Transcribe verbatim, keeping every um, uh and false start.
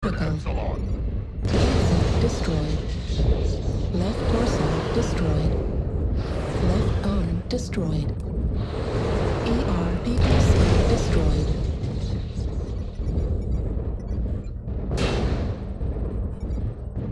Critical. Destroyed. Left torso destroyed. Left arm destroyed. E R D O C destroyed.